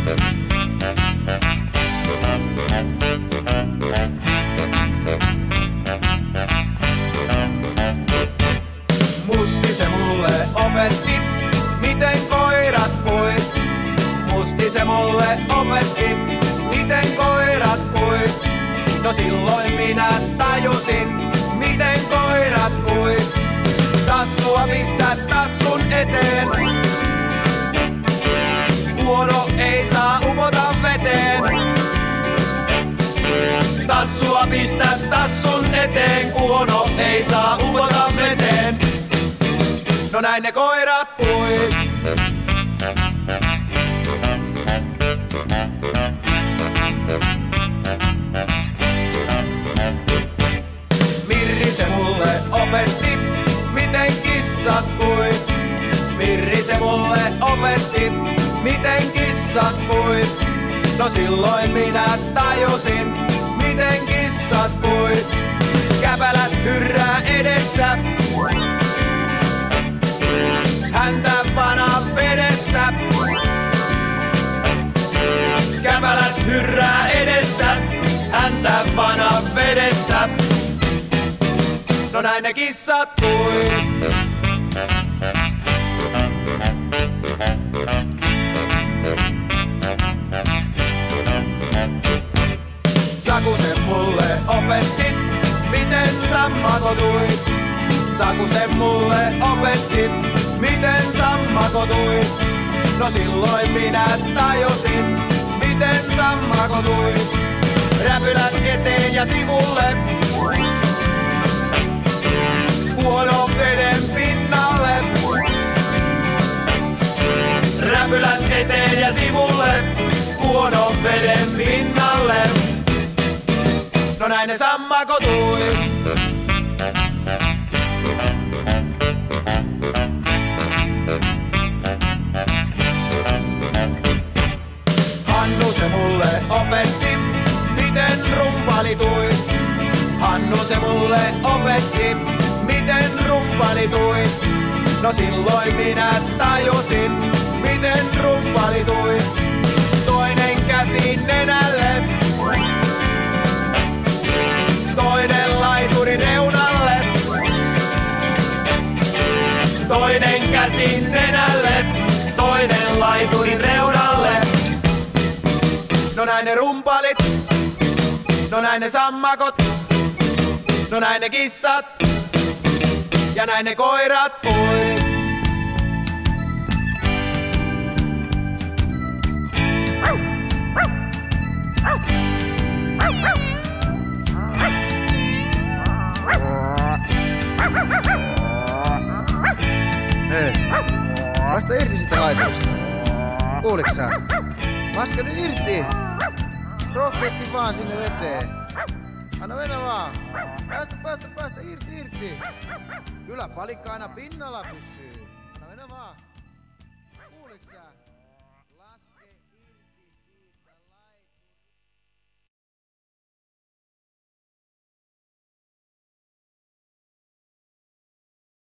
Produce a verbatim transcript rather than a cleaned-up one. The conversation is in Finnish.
Musti se mulle opetti, miten koirat pui. Musti se mulle opetti, miten koirat pui. No silloin minä tajusin, miten koirat pui. Tassua pistä tassun eteen. Kuono ei saa upota veteen. Tassua pistä tassun eteen. Kuono ei saa upota veteen. No näin ne koirat pui. Mirri se mulle opetti, miten kissat pui. Mirri se mulle opetti, miten kissat pui. No silloin minä tajusin, miten kissat pui. Käpälät hyrrää edessä, häntä pana vedessä. Käpälät hyrrää edessä, häntä pana vedessä. No näin ne kissat pui. Saku se mulle opetti, miten sammakot ui. Saku se mulle opetti, miten sammakot ui. No silloin minä tajusin, miten sammakot ui. Räpylät eteen ja sivulle, kuono veden pinnalle. Räpylät eteen ja sivulle, kuono veden pinnalle. No näin ne sammakot ui. Hannu se mulle opetti, miten rumpali tui. Hannu se mulle opetti, miten rumpali tui. No silloin minä tajusin, miten rumpali tui. Toinen käsi nenälle, toinen laiturin reunalle. Toinen käsi nenälle, toinen laiturin reunalle. No näin ne rumpalit, no näin ne sammakot, no näin ne kissat ja näin ne koirat pui. Hei, vasta irti sitä laiturista. Kuuliks sä? Laske nyt irti! Rohkeasti vaan sinne veteen. Anna mennä vaan. Päästä, päästä, päästä, irti, irti. Kyllä palikka aina pinnalla pysyy. Anna mennä vaan. Kuuliks sä?